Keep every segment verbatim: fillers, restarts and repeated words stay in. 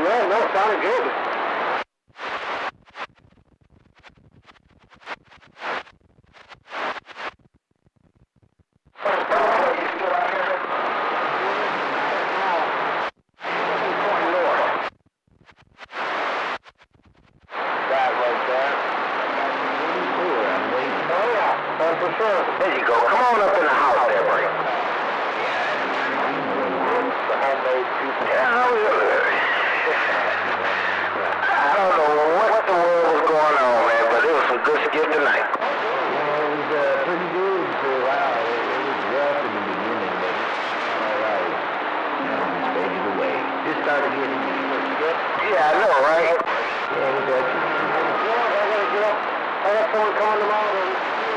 yeah, no, sounded good. There you go. Come on up in the house there, Bree. Yeah, I don't know what the world was going on, man, but it was some good skit tonight. Yeah, it was uh, pretty good for a while. It, it was rough in the beginning, but all right. Now we just faded away. Just started getting good. Yeah, I know, right? Yeah, it was actually. I got someone coming tomorrow.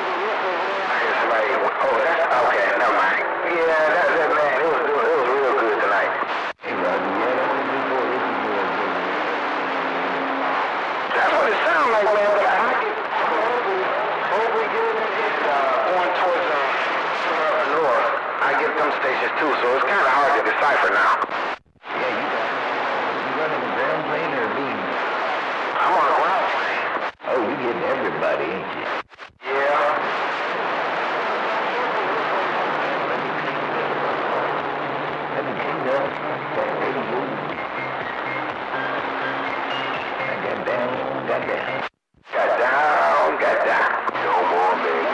Oh, that's okay. Never mind. Yeah, that's it, man. It was, it was, it was real good tonight. Hey, Roger, yeah, that was before this was real good. That's what it sounds like, man. But I get over here uh, going towards uh, uh, north. I get them stations too, so it's kind of hard to decipher now. Yeah, you got you running the ground plane or a beam? I'm on the ground plane. Oh, you getting everybody, ain't you? Yeah. Got down, got down. Got down, got down. No more, baby.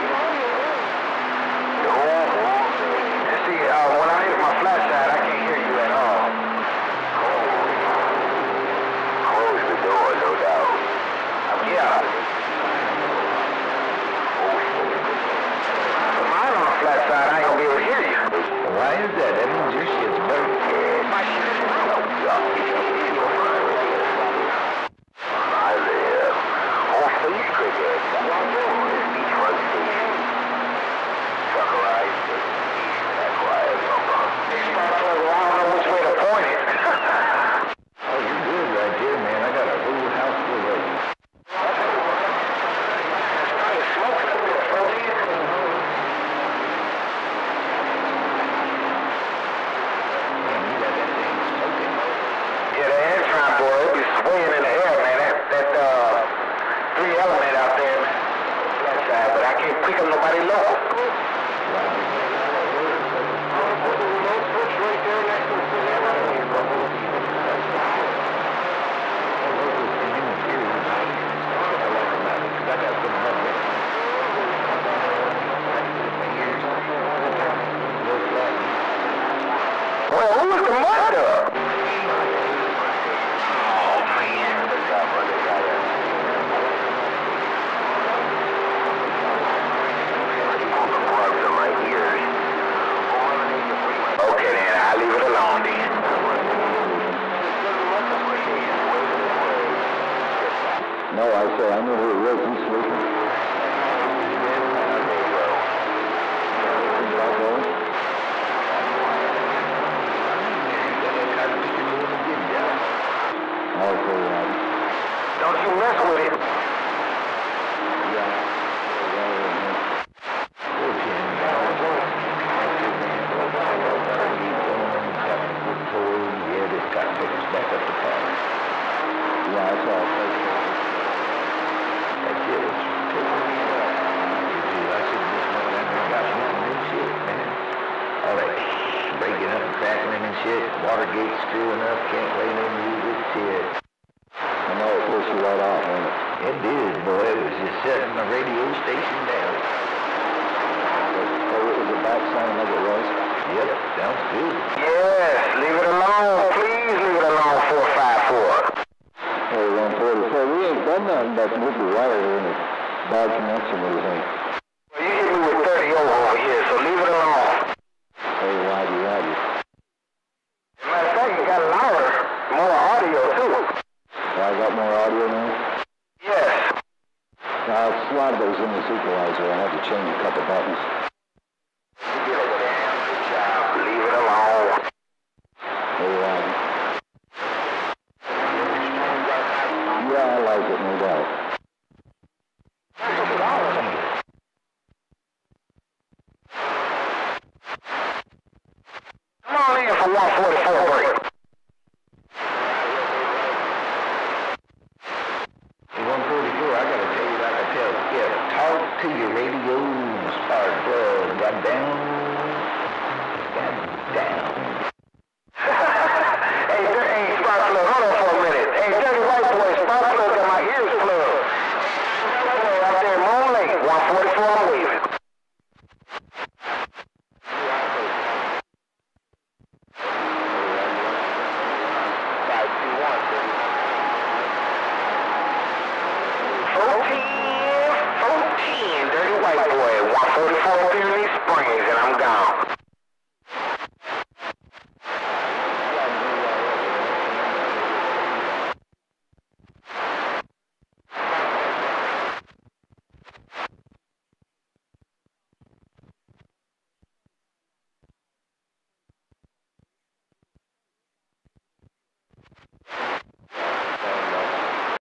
No more, baby. See, uh, when I hit my flat side, I can't hear you at all. Close the door, no doubt. Yeah. Mine on the flat side, I ain't gonna be able to hear you. Why is that? That means your shit's broke. My shit is broke. I live on Face Cricket. Beachfront Station. Suckerized. That's why I don't know which way to point it. Oh, you're good right there, man. I got a whole house full of you. Yeah, the Antron boy, it be swinging in the air, man. That, that, uh, three element out there, man. Flat side, but I can't pick up nobody local. Well, who was the mother? Okay, then, I'll leave it alone, then. No, I say, I know who it was. He's sleeping. Don't you mess with it. Yeah. Yeah, I saw it. That shit was totally I should have just went down there and got me some new shit, man. All that breaking up and crackling and shit. Watergate screwing up, can't play no music, shit. I know it pushed you right off, man. It did, boy. It was just setting the radio station down. So it was a back sound like it was? Yep, sounds good. Yes, leave it alone. Please leave it alone, four five four. Hey, one forty-four. We ain't done nothing but move the wire here and it's bad connection or anything. Well, you hit me with thirty over here, so leave it alone. Hey, righty, righty. Matter of fact, you got louder, more audio too. I got more audio now? Yes. Now, a lot of those in the equalizer. I had to change a couple buttons. You did a damn good job. Leave it alone. Hey, righty. Yeah, I like it, no doubt. Come on in for one forty-four break. down. God damn. Hey, there, hey, SparkPlug, hold on for a minute. Hey, Dirty White Boy, SparkPlug got my ears plugged. Out there in Moon Lake, one forty-four, I'm waving. fourteen, fourteen, Dirty White Boy, one forty-four,